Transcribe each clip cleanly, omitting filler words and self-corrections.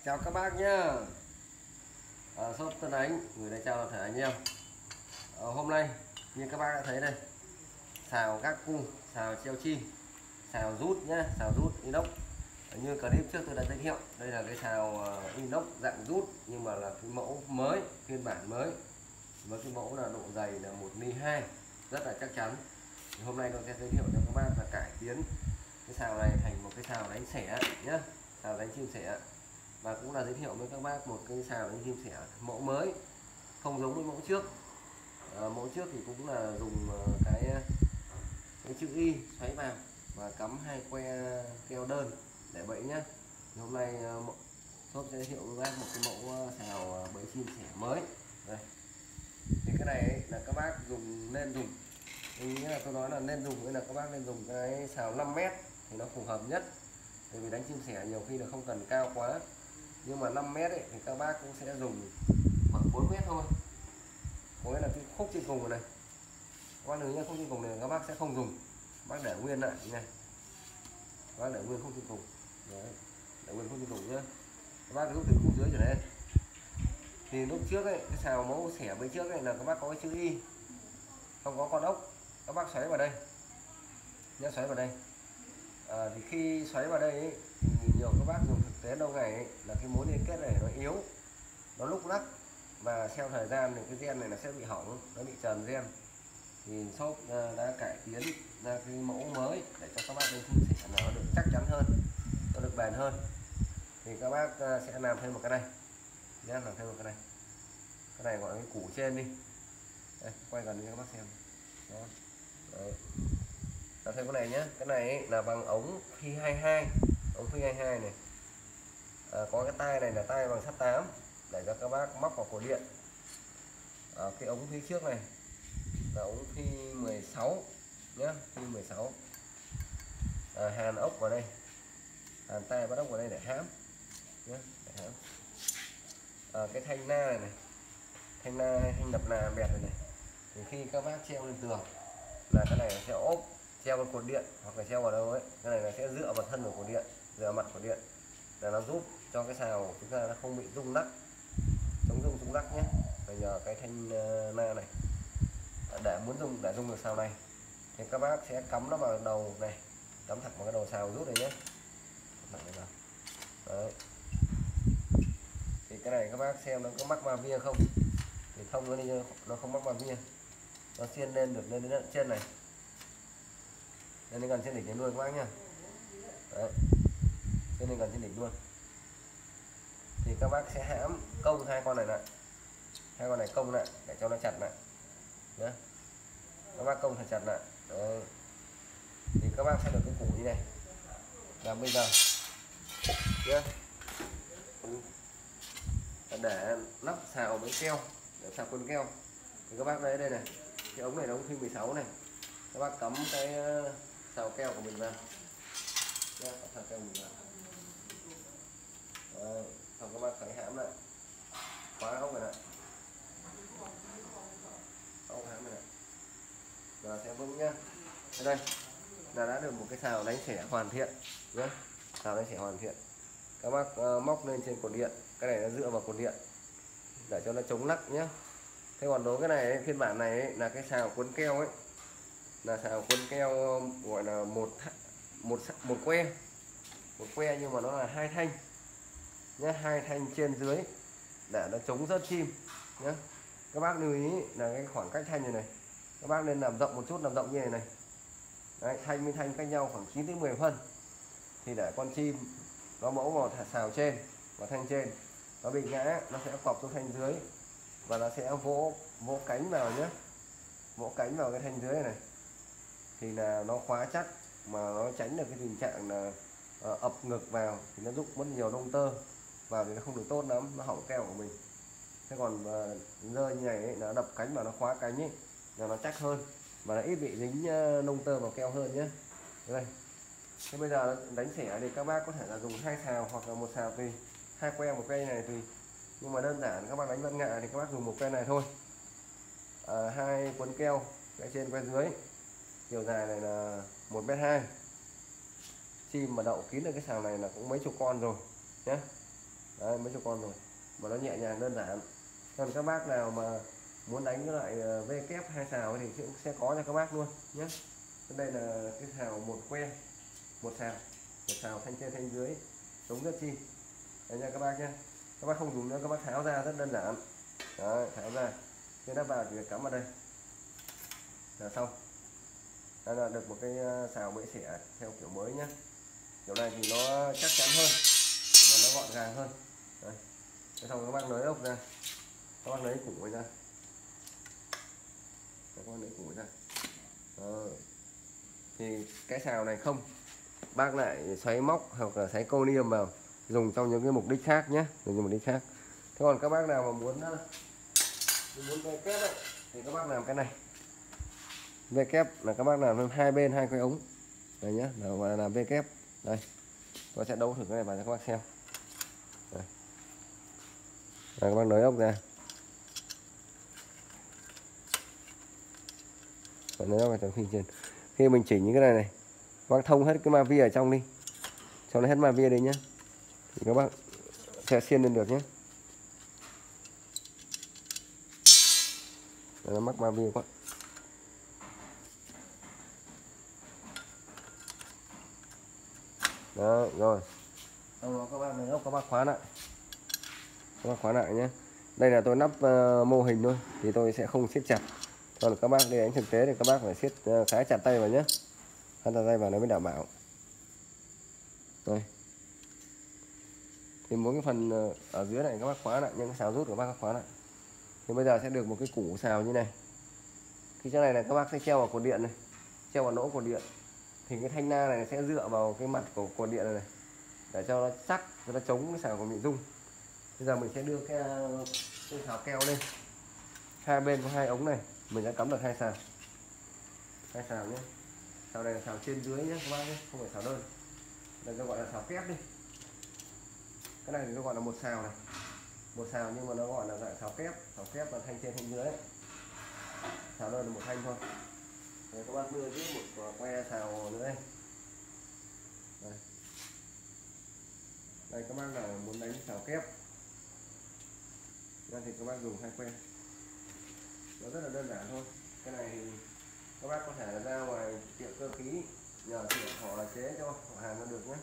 Chào các bác nhá. Shop Tân Ánh gửi lời chào toàn thể anh em. Hôm nay như các bác đã thấy đây, xào gác cung, xào treo chim, xào rút nhá, xào rút inox. Như clip trước tôi đã giới thiệu, đây là cái xào inox dạng rút nhưng mà là cái mẫu mới, phiên bản mới với cái mẫu là độ dày là 1,2 rất là chắc chắn. Thì hôm nay tôi sẽ giới thiệu cho các bác là cải tiến cái xào này thành một cái xào đánh xẻ nhá, xào đánh chim sẻ. Và cũng là giới thiệu với các bác một cái xào đánh chim sẻ mẫu mới, không giống với mẫu trước. Mẫu trước thì cũng là dùng cái chữ Y xoáy vào và cắm hai que keo đơn để bẫy nhá. Thì hôm nay shop sẽ giới thiệu với bác một cái mẫu xào bẫy chim sẻ mới đây. Thì cái này ấy, là các bác nên dùng, mình nghĩ là tôi nói là nên dùng, nên là các bác nên dùng cái xào 5 mét thì nó phù hợp nhất. Bởi vì đánh chim sẻ nhiều khi là không cần cao quá, nhưng mà 5 mét ấy, thì các bác cũng sẽ dùng khoảng 4 mét thôi. Có nghĩa là cái khúc trên cùng này, các bác nhớ nhá, khúc trên cùng này các bác sẽ không dùng, bác để nguyên lại như này, các bác để nguyên khúc trên cùng. Đấy, để nguyên khúc trên cùng nhá, các bác rút từ khúc dưới trở lên. Thì lúc trước ấy, cái xào mẫu xẻ bên trước này là các bác có cái chữ Y, không có con ốc, các bác xoáy vào đây nhá, xoáy vào đây. Thì khi xoáy vào đây ấy, thì nhiều các bác dùng thực tế lâu ngày ấy, là cái mối liên kết này nó yếu, nó lúc lắc, và theo thời gian thì cái gen này nó sẽ bị hỏng, nó bị trần gen. Thì shop đã cải tiến ra cái mẫu mới để cho các bác đánh chim sẻ nó được chắc chắn hơn, nó được bền hơn. Thì các bác sẽ làm thêm một cái này nhé, làm thêm một cái này gọi là cái củ trên đi. Đây, quay gần cho các bác xem. Đó. Đấy. Làm thêm cái này nhé, cái này ấy là bằng ống phi 22, ống phi 22 này. Có cái tay này là tay bằng sắt 8 để cho các bác móc vào cột điện. Cái ống phía trước này là ống phi 16 nhé, phi 16. Hàn ốc vào đây, hàn tay bắt ốc vào đây để hãm nhé, để hãm. Cái thanh na này, thanh na, thanh đập nà bẹt này, thì khi các bác treo lên tường là cái này sẽ ốp, treo vào cột điện hoặc là treo vào đâu ấy, cái này là sẽ dựa vào thân của cột điện, dựa mặt cột điện, là nó giúp cho cái xào của chúng ta nó không bị rung lắc, chống rung lắc nhé. Bây giờ cái thanh na này, để rung được xào này thì các bác sẽ cắm nó vào đầu này, cắm thẳng vào cái đầu xào rút này nhé. Đấy. Thì cái này các bác xem nó có mắc va via không, thì thông nó đi, nó không mắc va via, nó xiên lên được lên đến trên này, lên gần trên đỉnh luôn các bác nhá. Đấy, lên gần trên đỉnh luôn. Thì các bác sẽ hãm công hai con này lại, hai con này công lại để cho nó chặt lại nhé, các bác công thật chặt lại. Đấy. Thì các bác sẽ được cái củ như này. Là bây giờ nhé, để lắp xào với keo, để xào quân keo thì các bác lấy đây này, cái ống này là ống phi 16 này, các bác cắm cái xào keo của mình vào nhé, xào keo mình vào. Đấy. Xong các bác phải hãm lại, khóa ống này lại, ống hãm này lại là sẽ vững nhá. Đây là đã được một cái xào đánh xẻ hoàn thiện nhé, xào đánh xẻ hoàn thiện. Các bác móc lên trên cột điện, cái này nó dựa vào cột điện để cho nó chống lắc nhé. Thế còn đối với cái này ấy, phiên bản này ấy, là cái xào cuốn keo ấy, là xào cuốn keo gọi là một que, nhưng mà nó là hai thanh nhé, hai thanh trên dưới để nó chống rớt chim nhé. Các bác lưu ý là cái khoảng cách thanh này các bác nên làm rộng một chút, làm rộng như này. Đấy, thanh với thanh cách nhau khoảng 9 đến 10 phân, thì để con chim nó mẫu vào xào trên và thanh trên nó bị ngã, nó sẽ cọp xuống thanh dưới và nó sẽ vỗ cánh vào nhé, vỗ cánh vào cái thanh dưới này thì là nó khóa chắc, mà nó tránh được cái tình trạng là ập ngực vào thì nó giúp mất nhiều lông tơ vào thì nó không được tốt lắm, nó hỏng keo của mình. Thế còn rơi như này ấy, nó đập cánh vào, nó khóa cánh ấy là nó chắc hơn và nó ít bị dính lông tơ vào keo hơn nhé. Đây. Thế bây giờ đánh xẻ thì các bác có thể là dùng hai xào hoặc là một xào tùy, hai que một cây này tùy, nhưng mà đơn giản các bác đánh văn nghệ thì các bác dùng một cây này thôi. Hai cuốn keo, cái trên que dưới, chiều dài này là 1,2 m. Chim mà đậu kín được cái xào này là cũng mấy chục con rồi nhé. Đấy, mấy chục con rồi mà nó nhẹ nhàng đơn giản. Còn các bác nào mà muốn đánh cái loại V kép hai xào thì sẽ có cho các bác luôn nhé. Đây là cái xào một que, một xào thanh trên thanh dưới, chống rất chi. Đấy nha các bác nhé. Các bác không dùng nữa, các bác tháo ra rất đơn giản. Đấy, tháo ra cái đắp vào chỉ việc cắm vào đây là xong. Đây là được một cái xào bẫy xẻ theo kiểu mới nhé. Kiểu này thì nó chắc chắn hơn và nó gọn gàng hơn. Đấy. Thế xong các bác lấy ốc ra, các bác lấy củ ra, các bác lấy củ ra. Thì cái xào này không, bác lại xoáy móc hoặc là xoáy câu niêm vào dùng trong những cái mục đích khác nhé, dùng những mục đích khác. Thế còn các bác nào mà muốn ve kép ấy, thì các bác làm cái này. Ve kép là các bác làm hai bên hai cái ống đây nhé, là làm ve kép. Đây tôi sẽ đấu thử cái này vào cho các bác xem. Đây. Đây, các bác nới ốc ra, nới ốc vào phía trên. Khi mình chỉnh những cái này các bác thông hết cái ma vi ở trong đi, cho nó hết ma vi đi nhé, thì các bác sẽ xiên lên được nhé. Nó mắc ma vi quá. Đó rồi, sau đó các bác nới ốc, các bác khóa lại, các bác khóa lại nhé. Đây là tôi nắp mô hình thôi thì tôi sẽ không siết chặt, còn các bác đi đánh thực tế thì các bác phải siết khá chặt tay vào nhé, khá chặt tay vào nó mới đảm bảo. Đây thì mỗi cái phần ở dưới này các bác khóa lại, những cái xào rút của bác khóa lại. Thì bây giờ sẽ được một cái củ xào như này. Cái chỗ này là các bác sẽ treo vào cột điện này, treo vào lỗ cột điện, thì cái thanh na này sẽ dựa vào cái mặt của cột điện này, để cho nó chắc, cho nó chống cái xào của bị rung. Bây giờ mình sẽ đưa cái xào keo lên, hai bên có hai ống này, mình đã cắm được hai xào nhé. Xào này là xào trên dưới nhé các bác nhé, không phải xào đơn. Đây nó gọi là xào kép đi. Cái này thì nó gọi là một xào này, một xào nhưng mà nó gọi là dạng xào kép là thanh trên thanh dưới. Xào đơn là một thanh thôi. Rồi các bác đưa tiếp một que xào nữa đây. Đây các bác nào muốn đánh xào kép thì các bác dùng hai que, nó rất là đơn giản thôi. Cái này thì các bác có thể là ra ngoài tiệm cơ khí nhờ tiệm họ là chế cho họ hàng nó được nhé.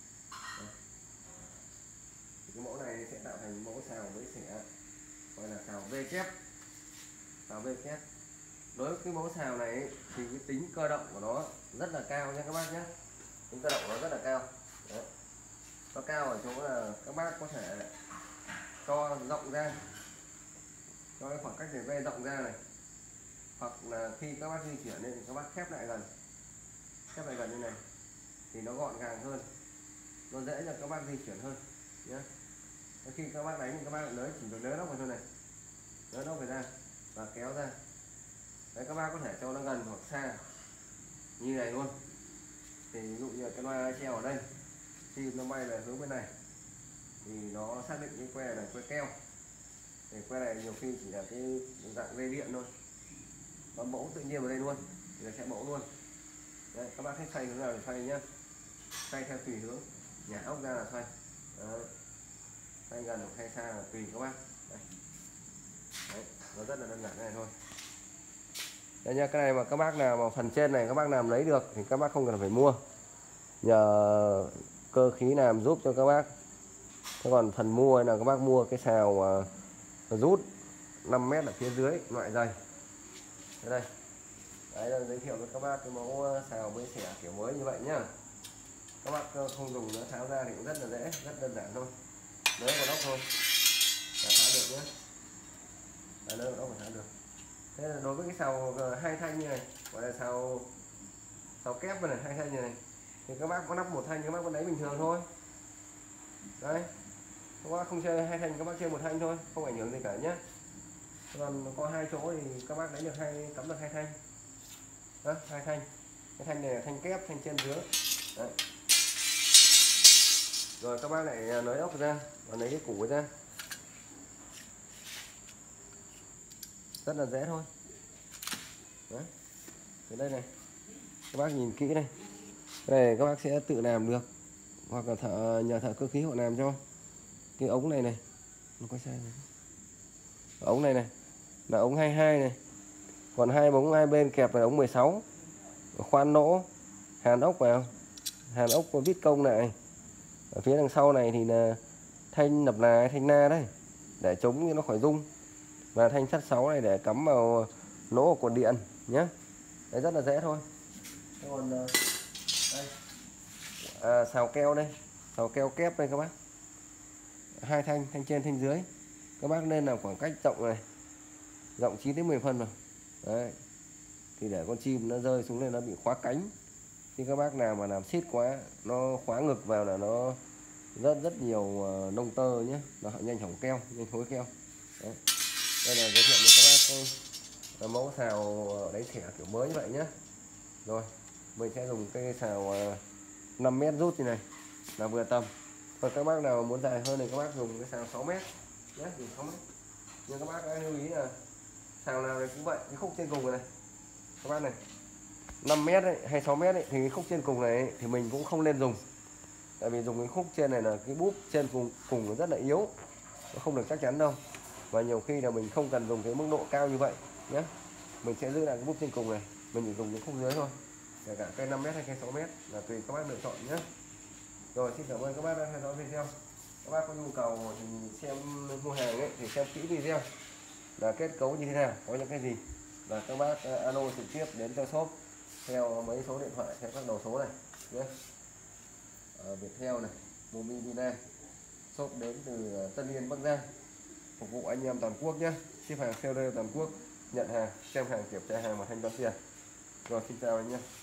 Cái mẫu này sẽ tạo thành mẫu xào với xẻ, gọi là xào V kép. Xào V kép đối với cái mẫu xào này thì cái tính cơ động của nó rất là cao nha các bác nhé, tính cơ động của nó rất là cao. Đấy. Nó cao ở chỗ là các bác có thể cho rộng ra, cho cái khoảng cách để ve rộng ra này, hoặc là khi các bác di chuyển lên thì các bác khép lại gần như này thì nó gọn gàng hơn, nó dễ cho các bác di chuyển hơn nhé. Khi các bác đánh thì các bác lại chỉ việc nới nó vào thôi này, nới nó về ra và kéo ra. Đấy, các bác có thể cho nó gần hoặc xa như này luôn. Thì ví dụ như cái loa treo ở đây, khi nó bay về hướng bên này thì nó xác định cái que này que keo, thì que này nhiều khi chỉ là cái dạng dây điện thôi, nó mẫu tự nhiên vào đây luôn thì nó sẽ mẫu luôn. Đấy, các bác thích xoay hướng nào thì xoay nhá, xoay theo tùy hướng, nhả ốc ra là xoay. Đấy. Xoay gần hoặc xoay xa là tùy các bác. Đấy, nó rất là đơn giản này thôi. Đây nha, cái này mà các bác nào mà phần trên này các bác làm lấy được thì các bác không cần phải mua, nhờ cơ khí làm giúp cho các bác. Thế còn phần mua là các bác mua cái xào rút 5 mét ở phía dưới loại dày. Đây đấy là giới thiệu với các bác cái mẫu xào với xẻ kiểu mới như vậy nhá. Các bác không dùng nữa, tháo ra thì cũng rất là dễ, rất đơn giản thôi, nới vào nóc thôi là tháo được nhé, nới vào nóc là tháo được. Thế là đối với cái xào hai thanh như này, gọi là xào kép này, hai thanh như này, thì các bác có nắp một thanh các bác vẫn đánh bình thường thôi. Đấy, các bác không chơi hai thanh, các bác chơi một thanh thôi, không ảnh hưởng gì cả nhé. Còn có hai chỗ thì các bác đánh được cắm được hai thanh. Đó, hai thanh. Cái thanh này là thanh kép, thanh trên dưới. Đấy. Rồi các bác lại nới ốc ra và lấy cái củ ra. Rất là dễ thôi. Đấy. Từ đây này, các bác nhìn kỹ đây. Cái này các bác sẽ tự làm được, hoặc là nhờ thợ cơ khí họ làm cho. cái ống này này, nó có sai này. Ống này này là ống 22 này, còn hai ống hai bên kẹp là ống 16. Khoan nỗ, hàn ốc vào, hàn ốc có vít công lại. Ở phía đằng sau này thì là thanh nập là thanh na đấy, để chống cho nó khỏi rung, và thanh sắt 6 này để cắm vào lỗ của cột điện nhé. Đấy, rất là dễ thôi. Thế còn đây, xào keo đây, xào keo kép đây các bác, hai thanh, thanh trên thanh dưới. Các bác nên làm khoảng cách rộng này, rộng 9 đến 10 phân rồi. Đấy, thì để con chim nó rơi xuống đây nó bị khóa cánh. Khi các bác nào mà làm xít quá, nó khóa ngực vào là nó rất nhiều nông tơ nhé, nó nhanh hỏng keo, nhanh thối keo. Đấy. Đây là giới thiệu với các bác cái mẫu xào đáy thẻ kiểu mới như vậy nhé. Rồi mình sẽ dùng cây xào 5 mét rút như này là vừa tầm. Còn các bác nào muốn dài hơn thì các bác dùng cái xào 6 mét nhé, dùng 6 mét. Nhưng các bác đã lưu ý là xào nào này cũng vậy, cái khúc trên cùng này các bác này, 5 mét ấy, hay 6 mét ấy, thì cái khúc trên cùng này ấy, thì mình cũng không nên dùng. Tại vì dùng cái khúc trên này là cái búp trên cùng nó rất là yếu, nó không được chắc chắn đâu. Và nhiều khi là mình không cần dùng cái mức độ cao như vậy nhé. Mình sẽ giữ lại cái búp trên cùng này, mình chỉ dùng những khúc dưới thôi. Kể cả cây 5 mét hay cây 6 mét là tùy các bác lựa chọn nhé. Rồi, xin cảm ơn các bác đã theo dõi video. Các bác có nhu cầu thì xem mua hàng ấy thì xem kỹ video là kết cấu như thế nào, có những cái gì, và các bác alo trực tiếp đến cho shop theo mấy số điện thoại, theo các đầu số này nhé. Viettel này, Mobilina, shop đến từ Tân Yên, Bắc Giang, phục vụ anh em toàn quốc nhé. Ship hàng seller toàn quốc, nhận hàng, xem hàng, kiểm tra hàng và thanh toán tiền. Rồi, xin chào anh em.